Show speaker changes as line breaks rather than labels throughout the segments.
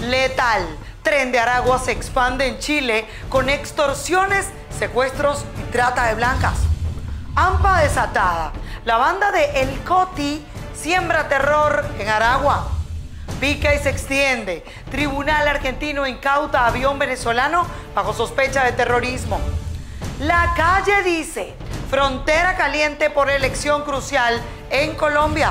Letal. Tren de Aragua se expande en Chile con extorsiones, secuestros y trata de blancas. AMPA desatada. La banda de El Coti siembra terror en Aragua. Pica y se extiende. Tribunal argentino incauta avión venezolano bajo sospecha de terrorismo. La Calle dice, frontera caliente por elección crucial en Colombia.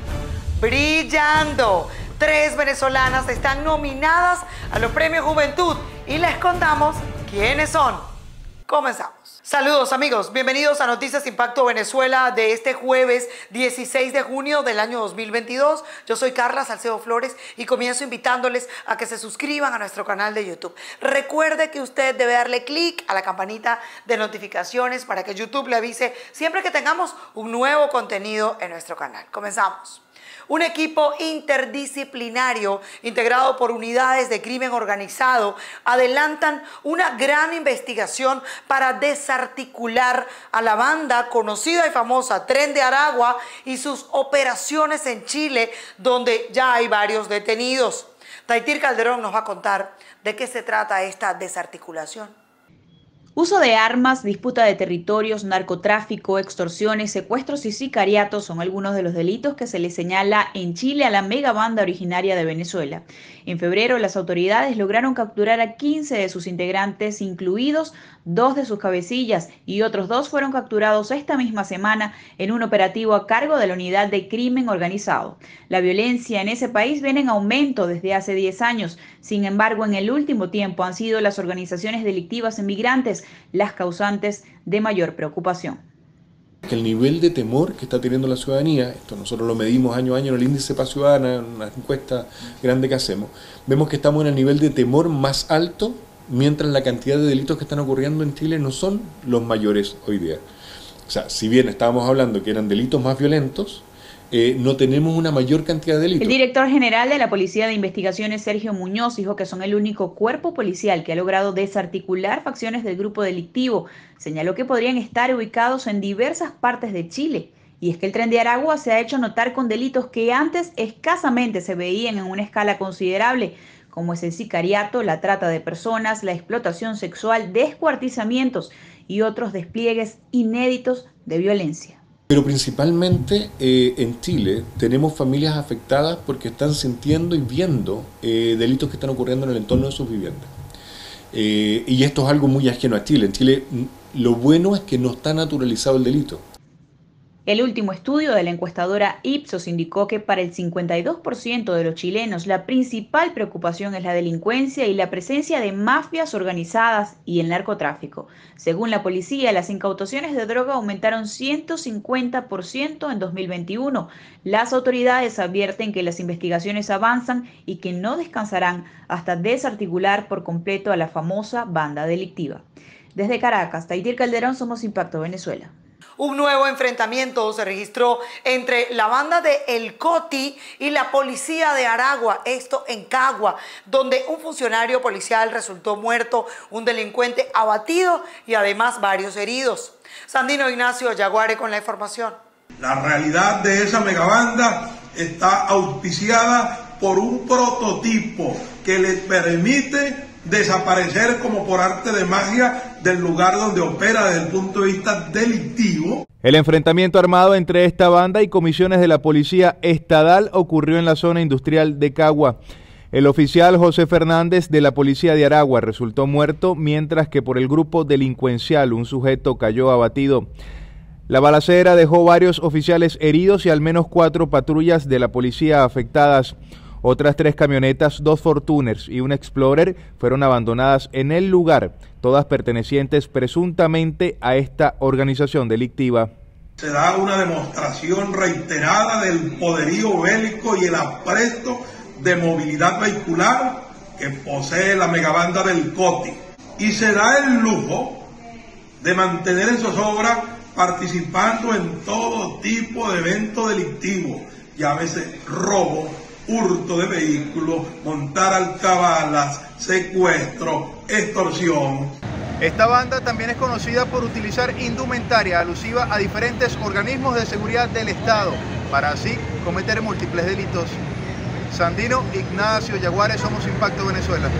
Brillando. 3 venezolanas están nominadas a los Premios Juventud y les contamos quiénes son. Comenzamos. Saludos amigos, bienvenidos a Noticias Impacto Venezuela de este jueves 16 de junio del año 2022. Yo soy Carla Salcedo Flores y comienzo invitándoles a que se suscriban a nuestro canal de YouTube. Recuerde que usted debe darle clic a la campanita de notificaciones para que YouTube le avise siempre que tengamos un nuevo contenido en nuestro canal. Comenzamos. Un equipo interdisciplinario integrado por unidades de crimen organizado adelantan una gran investigación para desarticular a la banda conocida y famosa Tren de Aragua y sus operaciones en Chile, donde ya hay varios detenidos. Taitir Calderón nos va a contar de qué se trata esta desarticulación.
Uso de armas, disputa de territorios, narcotráfico, extorsiones, secuestros y sicariatos son algunos de los delitos que se le señala en Chile a la megabanda originaria de Venezuela. En febrero, las autoridades lograron capturar a 15 de sus integrantes, incluidos 2 de sus cabecillas, y otros 2 fueron capturados esta misma semana en un operativo a cargo de la Unidad de Crimen Organizado. La violencia en ese país viene en aumento desde hace 10 años. Sin embargo, en el último tiempo han sido las organizaciones delictivas emigrantes las causantes de mayor preocupación.
El nivel de temor que está teniendo la ciudadanía, esto nosotros lo medimos año a año en el índice Paz Ciudadana, en una encuesta grande que hacemos, vemos que estamos en el nivel de temor más alto, mientras la cantidad de delitos que están ocurriendo en Chile no son los mayores hoy día. O sea, si bien estábamos hablando que eran delitos más violentos, no tenemos una mayor cantidad de delitos.
El director general de la Policía de Investigaciones, Sergio Muñoz, dijo que son el único cuerpo policial que ha logrado desarticular facciones del grupo delictivo. Señaló que podrían estar ubicados en diversas partes de Chile. Y es que el Tren de Aragua se ha hecho notar con delitos que antes escasamente se veían en una escala considerable, como es el sicariato, la trata de personas, la explotación sexual, descuartizamientos y otros despliegues inéditos de violencia.
Pero principalmente en Chile tenemos familias afectadas porque están sintiendo y viendo delitos que están ocurriendo en el entorno de sus viviendas. Y esto es algo muy ajeno a Chile. En Chile lo bueno es que no está naturalizado el delito.
El último estudio de la encuestadora Ipsos indicó que para el 52% de los chilenos la principal preocupación es la delincuencia y la presencia de mafias organizadas y el narcotráfico. Según la policía, las incautaciones de droga aumentaron 150% en 2021. Las autoridades advierten que las investigaciones avanzan y que no descansarán hasta desarticular por completo a la famosa banda delictiva. Desde Caracas, Taitir Calderón, Somos Impacto Venezuela.
Un nuevo enfrentamiento se registró entre la banda de El Coti y la policía de Aragua, esto en Cagua, donde un funcionario policial resultó muerto, un delincuente abatido y además varios heridos. Sandino Ignacio Yaguare con la información.
La realidad de esa megabanda está auspiciada por un prototipo que le permite desaparecer como por arte de magia del lugar donde opera desde el punto de vista delictivo.
El enfrentamiento armado entre esta banda y comisiones de la policía estatal ocurrió en la zona industrial de Cagua. El oficial José Fernández de la policía de Aragua resultó muerto, mientras que por el grupo delincuencial un sujeto cayó abatido. La balacera dejó varios oficiales heridos y al menos 4 patrullas de la policía afectadas. Otras 3 camionetas, 2 Fortuners y un Explorer fueron abandonadas en el lugar, todas pertenecientes presuntamente a esta organización delictiva.
Se da una demostración reiterada del poderío bélico y el apresto de movilidad vehicular que posee la megabanda del Coti. Y se da el lujo de mantener en zozobra participando en todo tipo de evento delictivo, llámese robo, hurto de vehículos, montar alcabalas, secuestro, extorsión.
Esta banda también es conocida por utilizar indumentaria alusiva a diferentes organismos de seguridad del Estado, para así cometer múltiples delitos. Sandino Ignacio Yaguares, Somos Impacto Venezuela.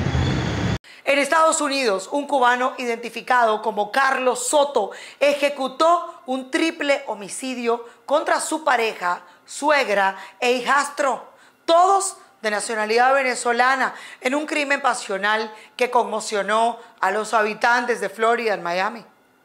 En Estados Unidos, un cubano identificado como Carlos Soto ejecutó un triple homicidio contra su pareja, suegra e hijastro, todos de nacionalidad venezolana, en un crimen pasional que conmocionó a los habitantes de Florida en Miami.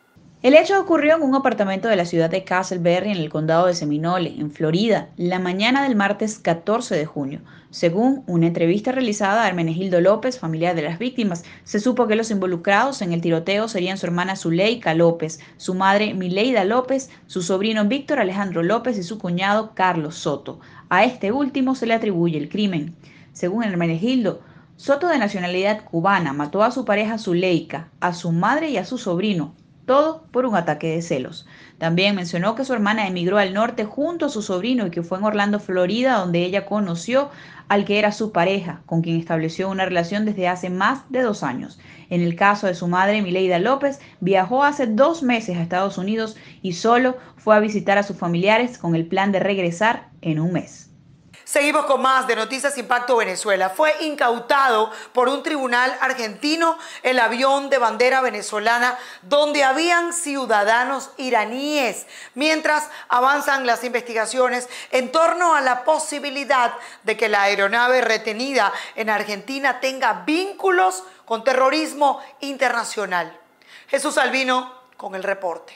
El hecho ocurrió en un apartamento de la ciudad de Castleberry, en el condado de Seminole, en Florida, la mañana del martes 14 de junio. Según una entrevista realizada a Hermenegildo López, familiar de las víctimas, se supo que los involucrados en el tiroteo serían su hermana Zuleika López, su madre Mileida López, su sobrino Víctor Alejandro López y su cuñado Carlos Soto. A este último se le atribuye el crimen. Según Hermenegildo, Soto, de nacionalidad cubana, mató a su pareja Zuleika, a su madre y a su sobrino, todo por un ataque de celos. También mencionó que su hermana emigró al norte junto a su sobrino y que fue en Orlando, Florida, donde ella conoció al que era su pareja, con quien estableció una relación desde hace más de 2 años. En el caso de su madre, Mileida López, viajó hace 2 meses a Estados Unidos y solo fue a visitar a sus familiares con el plan de regresar en un mes.
Seguimos con más de Noticias Impacto Venezuela. Fue incautado por un tribunal argentino el avión de bandera venezolana donde habían ciudadanos iraníes, mientras avanzan las investigaciones en torno a la posibilidad de que la aeronave retenida en Argentina tenga vínculos con terrorismo internacional. Jesús Albino con el reporte.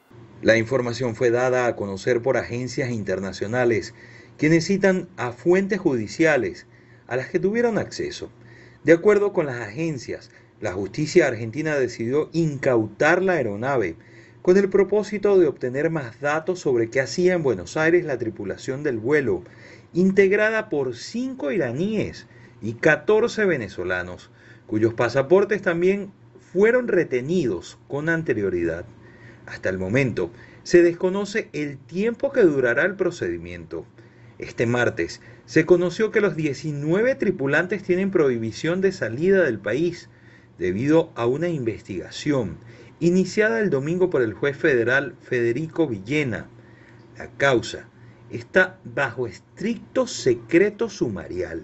La información fue dada a conocer por agencias internacionales, quienes citan a fuentes judiciales a las que tuvieron acceso. De acuerdo con las agencias, la justicia argentina decidió incautar la aeronave con el propósito de obtener más datos sobre qué hacía en Buenos Aires la tripulación del vuelo, integrada por 5 iraníes y 14 venezolanos, cuyos pasaportes también fueron retenidos con anterioridad. Hasta el momento, se desconoce el tiempo que durará el procedimiento. Este martes se conoció que los 19 tripulantes tienen prohibición de salida del país debido a una investigación iniciada el domingo por el juez federal Federico Villena. La causa está bajo estricto secreto sumarial.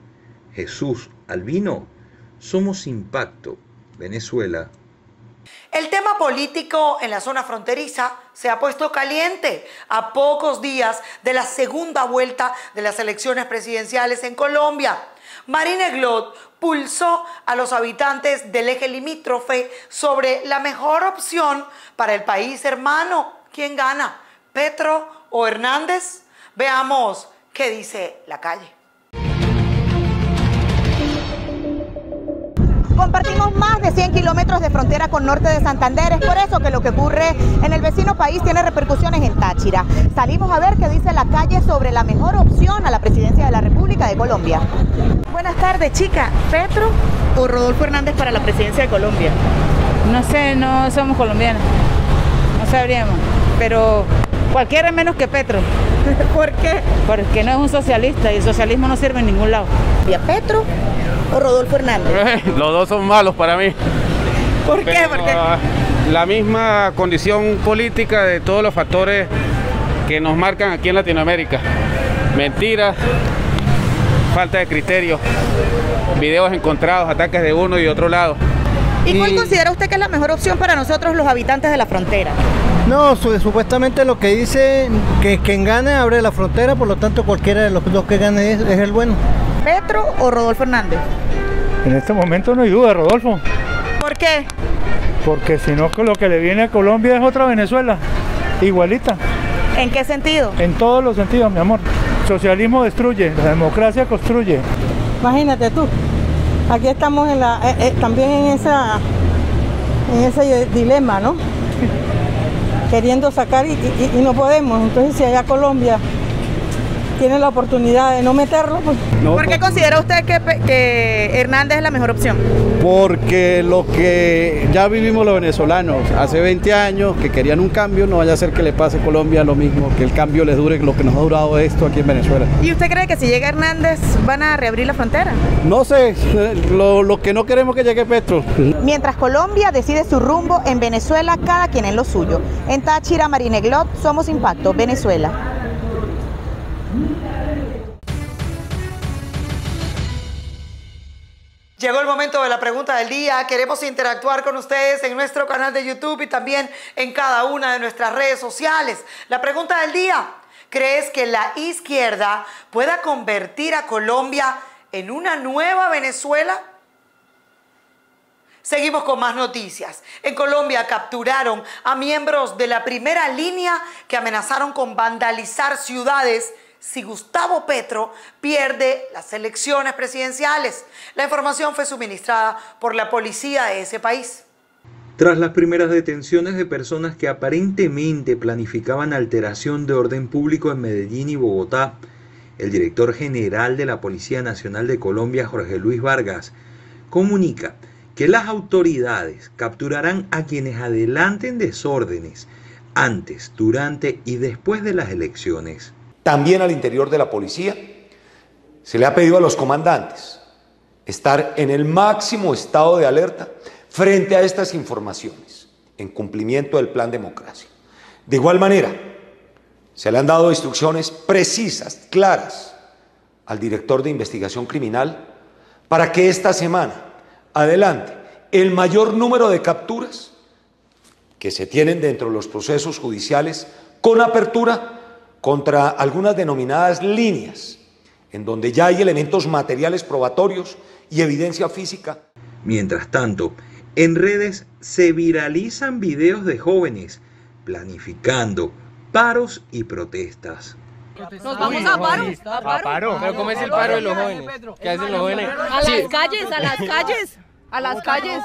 Jesús Albino, Somos Impacto, Venezuela.
El tema político en la zona fronteriza se ha puesto caliente a pocos días de la segunda vuelta de las elecciones presidenciales en Colombia. Marine Glot pulsó a los habitantes del eje limítrofe sobre la mejor opción para el país hermano. ¿Quién gana? ¿Petro o Hernández? Veamos qué dice la calle.
Compartimos más de 100 kilómetros de frontera con norte de Santander, es por eso que lo que ocurre en el vecino país tiene repercusiones en Táchira. Salimos a ver qué dice la calle sobre la mejor opción a la presidencia de la República de Colombia. Buenas tardes, chica. ¿Petro o Rodolfo Hernández para la presidencia de Colombia?
No sé, no somos colombianos, no sabríamos, pero cualquiera menos que Petro.
¿Por qué?
Porque no es un socialista y el socialismo no sirve en ningún lado.
¿Y a Petro o Rodolfo Hernández?
Los dos son malos para mí.
¿Por qué? Porque
la misma condición política de todos los factores que nos marcan aquí en Latinoamérica. Mentiras, falta de criterio, videos encontrados, ataques de uno y de otro lado.
¿Y cuál considera usted que es la mejor opción para nosotros los habitantes de la frontera?
No, supuestamente lo que dice que quien gane abre la frontera, por lo tanto cualquiera de los dos que gane es el bueno.
¿Petro o Rodolfo Hernández?
En este momento no hay duda, Rodolfo.
¿Por qué?
Porque si no, lo que le viene a Colombia es otra Venezuela, igualita.
¿En qué sentido?
En todos los sentidos, mi amor. Socialismo destruye, la democracia construye.
Imagínate tú, aquí estamos también en ese dilema, ¿no? Queriendo sacar y no podemos. Entonces, si allá Colombia tiene la oportunidad de no meterlo, pues...
No, ¿por qué considera usted que Hernández es la mejor opción?
Porque lo que ya vivimos los venezolanos hace 20 años, que querían un cambio, no vaya a ser que le pase a Colombia lo mismo, que el cambio les dure lo que nos ha durado esto aquí en Venezuela.
¿Y usted cree que si llega Hernández van a reabrir la frontera?
No sé, lo que no queremos que llegue Petro.
Mientras Colombia decide su rumbo, en Venezuela cada quien en lo suyo. En Táchira, Marine Glot, Somos Impacto, Venezuela.
Llegó el momento de la pregunta del día. Queremos interactuar con ustedes en nuestro canal de YouTube y también en cada una de nuestras redes sociales. La pregunta del día: ¿crees que la izquierda pueda convertir a Colombia en una nueva Venezuela? Seguimos con más noticias. En Colombia capturaron a miembros de la primera línea que amenazaron con vandalizar ciudades si Gustavo Petro pierde las elecciones presidenciales. La información fue suministrada por la policía de ese país.
Tras las primeras detenciones de personas que aparentemente planificaban alteración de orden público en Medellín y Bogotá, el director general de la Policía Nacional de Colombia, Jorge Luis Vargas, comunica que las autoridades capturarán a quienes adelanten desórdenes antes, durante y después de las elecciones.
También al interior de la policía se le ha pedido a los comandantes estar en el máximo estado de alerta frente a estas informaciones, en cumplimiento del Plan Democracia. De igual manera, se le han dado instrucciones precisas, claras, al director de investigación criminal para que esta semana adelante el mayor número de capturas que se tienen dentro de los procesos judiciales con apertura contra algunas denominadas líneas, en donde ya hay elementos materiales probatorios y evidencia física.
Mientras tanto, en redes se viralizan videos de jóvenes planificando paros y protestas.
Nos vamos a paro.
A paro. Pero ¿cómo es el paro de los jóvenes? ¿Qué hacen los jóvenes?
A las calles, a las calles. A las calles.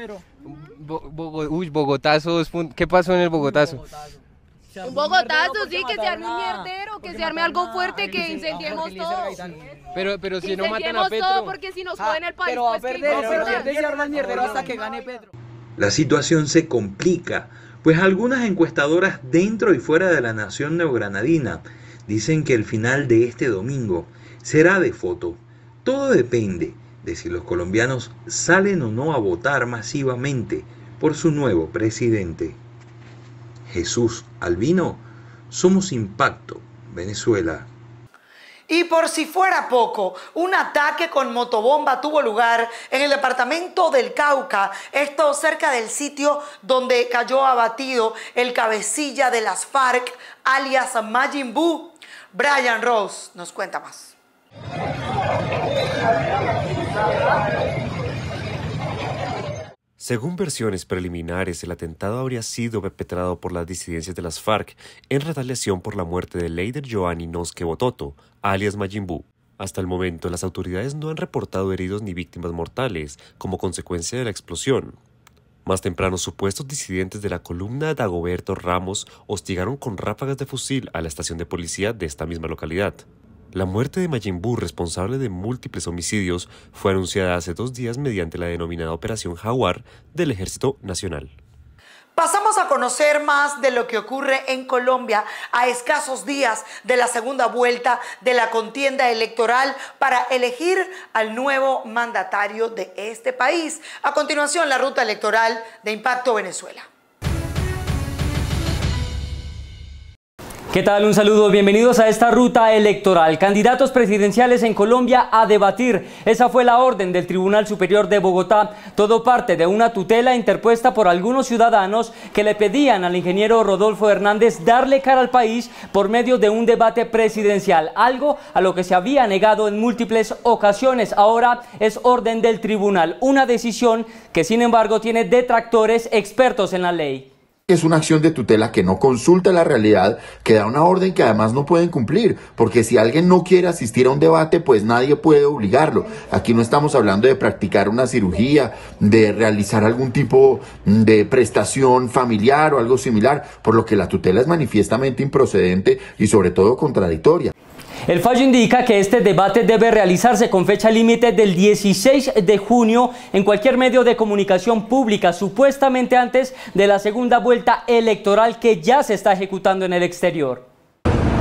Bogotazo. ¿Qué pasó en el Bogotazo?
Un bogotazo, sí, que se arme un mierdero, que se arme algo fuerte, que incendiemos todo.
Pero si no matan a Petro.
Todo, porque si nos joden el país,
pero va a perder, se arma el mierdero hasta que gane Petro.
La situación se complica, pues algunas encuestadoras dentro y fuera de la nación neogranadina dicen que el final de este domingo será de foto. Todo depende de si los colombianos salen o no a votar masivamente por su nuevo presidente. Jesús Albino, Somos Impacto, Venezuela.
Y por si fuera poco, un ataque con motobomba tuvo lugar en el departamento del Cauca, esto cerca del sitio donde cayó abatido el cabecilla de las FARC, alias Majin Buu. Brian Rose nos cuenta más.
Según versiones preliminares, el atentado habría sido perpetrado por las disidencias de las FARC en retaliación por la muerte de Leider Joanny Nosque Bototo, alias Majin Buu. Hasta el momento, las autoridades no han reportado heridos ni víctimas mortales como consecuencia de la explosión. Más temprano, supuestos disidentes de la columna de Dagoberto Ramos hostigaron con ráfagas de fusil a la estación de policía de esta misma localidad. La muerte de Majin Buu, responsable de múltiples homicidios, fue anunciada hace 2 días mediante la denominada Operación Jaguar del Ejército Nacional.
Pasamos a conocer más de lo que ocurre en Colombia a escasos días de la segunda vuelta de la contienda electoral para elegir al nuevo mandatario de este país. A continuación, la ruta electoral de Impacto Venezuela.
¿Qué tal? Un saludo, bienvenidos a esta ruta electoral. Candidatos presidenciales en Colombia a debatir. Esa fue la orden del Tribunal Superior de Bogotá. Todo parte de una tutela interpuesta por algunos ciudadanos que le pedían al ingeniero Rodolfo Hernández darle cara al país por medio de un debate presidencial. Algo a lo que se había negado en múltiples ocasiones. Ahora es orden del tribunal. Una decisión que sin embargo tiene detractores expertos en la ley.
Es una acción de tutela que no consulta la realidad, que da una orden que además no pueden cumplir, porque si alguien no quiere asistir a un debate, pues nadie puede obligarlo. Aquí no estamos hablando de practicar una cirugía, de realizar algún tipo de prestación familiar o algo similar, por lo que la tutela es manifiestamente improcedente y sobre todo contradictoria.
El fallo indica que este debate debe realizarse con fecha límite del 16 de junio en cualquier medio de comunicación pública, supuestamente antes de la segunda vuelta electoral que ya se está ejecutando en el exterior.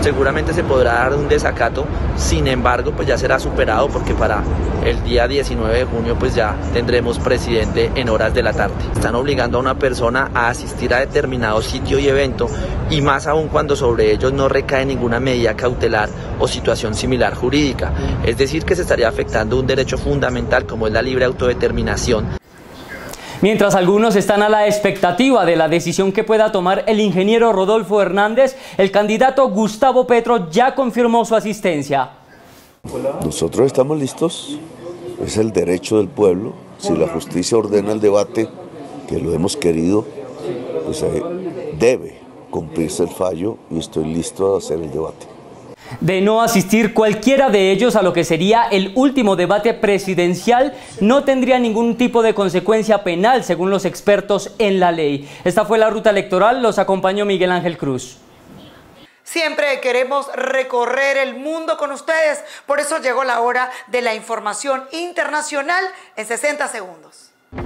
seguramente se podrá dar un desacato, sin embargo pues ya será superado porque para el día 19 de junio pues ya tendremos presidente en horas de la tarde. Están obligando a una persona a asistir a determinado sitio y evento, y más aún cuando sobre ellos no recae ninguna medida cautelar o situación similar jurídica, es decir que se estaría afectando un derecho fundamental como es la libre autodeterminación.
Mientras algunos están a la expectativa de la decisión que pueda tomar el ingeniero Rodolfo Hernández, el candidato Gustavo Petro ya confirmó su asistencia.
Nosotros estamos listos, es el derecho del pueblo. Si la justicia ordena el debate, que lo hemos querido, pues debe cumplirse el fallo y estoy listo a hacer el debate.
De no asistir cualquiera de ellos a lo que sería el último debate presidencial, no tendría ningún tipo de consecuencia penal, según los expertos en la ley. Esta fue la ruta electoral, los acompañó Miguel Ángel Cruz.
Siempre queremos recorrer el mundo con ustedes, por eso llegó la hora de la información internacional en 60 segundos.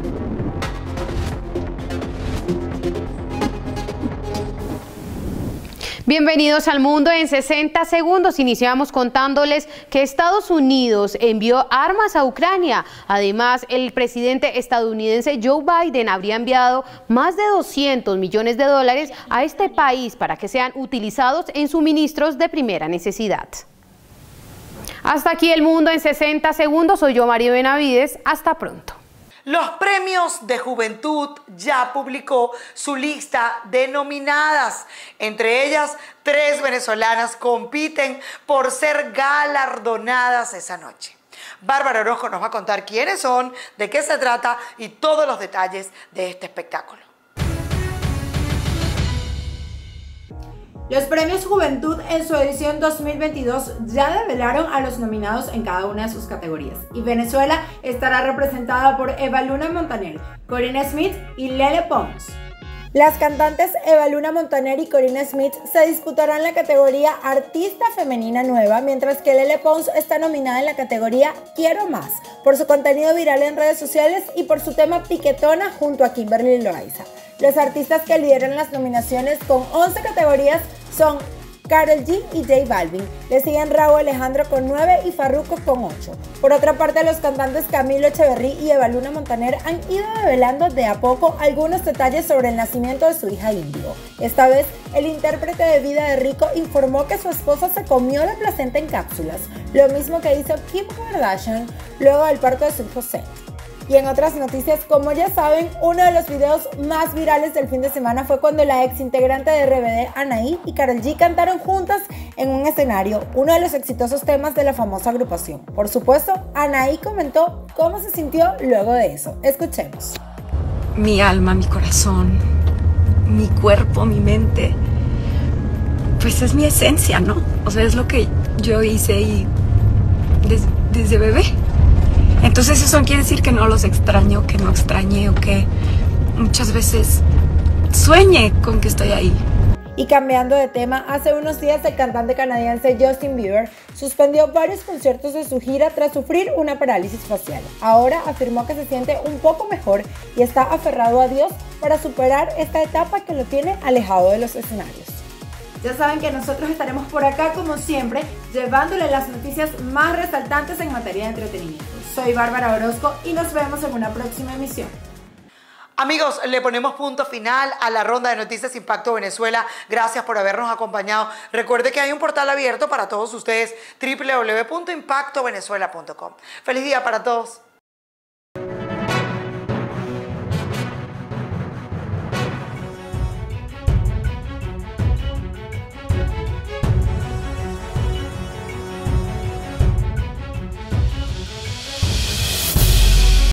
Bienvenidos al mundo en 60 segundos. Iniciamos contándoles que Estados Unidos envió armas a Ucrania. Además, el presidente estadounidense Joe Biden habría enviado más de 200 millones de dólares a este país para que sean utilizados en suministros de primera necesidad. Hasta aquí el mundo en 60 segundos. Soy yo, María Benavides. Hasta pronto.
Los premios de juventud ya publicó su lista de nominadas. Entre ellas, 3 venezolanas compiten por ser galardonadas esa noche. Bárbara Orozco nos va a contar quiénes son, de qué se trata y todos los detalles de este espectáculo.
Los premios Juventud en su edición 2022 ya develaron a los nominados en cada una de sus categorías, y Venezuela estará representada por Eva Luna Montaner, Corina Smith y Lele Pons. Las cantantes Eva Luna Montaner y Corina Smith se disputarán la categoría Artista Femenina Nueva, mientras que Lele Pons está nominada en la categoría Quiero Más, por su contenido viral en redes sociales y por su tema Piquetona junto a Kimberly Loaiza. Los artistas que lideran las nominaciones con 11 categorías son Karol G y J Balvin. Le siguen Rauw Alejandro con 9 y Farruko con 8. Por otra parte, los cantantes Camilo Echeverry y Eva Luna Montaner han ido develando de a poco algunos detalles sobre el nacimiento de su hija Índigo. Esta vez, el intérprete de Vida de Rico informó que su esposa se comió la placenta en cápsulas, lo mismo que hizo Kim Kardashian luego del parto de su hijo Zayn. Y en otras noticias, como ya saben, uno de los videos más virales del fin de semana fue cuando la ex integrante de RBD, Anaí, y Karol G cantaron juntas en un escenario, uno de los exitosos temas de la famosa agrupación. Por supuesto, Anaí comentó cómo se sintió luego de eso. Escuchemos.
Mi alma, mi corazón, mi cuerpo, mi mente, pues es mi esencia, ¿no? O sea, es lo que yo hice y desde bebé. Entonces eso quiere decir que no los extraño, que no extrañé o que muchas veces sueñe con que estoy ahí.
Y cambiando de tema, hace unos días el cantante canadiense Justin Bieber suspendió varios conciertos de su gira tras sufrir una parálisis facial. Ahora afirmó que se siente un poco mejor y está aferrado a Dios para superar esta etapa que lo tiene alejado de los escenarios. Ya saben que nosotros estaremos por acá como siempre, llevándole las noticias más resaltantes en materia de entretenimiento. Soy Bárbara Orozco y nos vemos en una próxima emisión.
Amigos, le ponemos punto final a la ronda de Noticias Impacto Venezuela. Gracias por habernos acompañado. Recuerde que hay un portal abierto para todos ustedes, www.impactovenezuela.com. Feliz día para todos.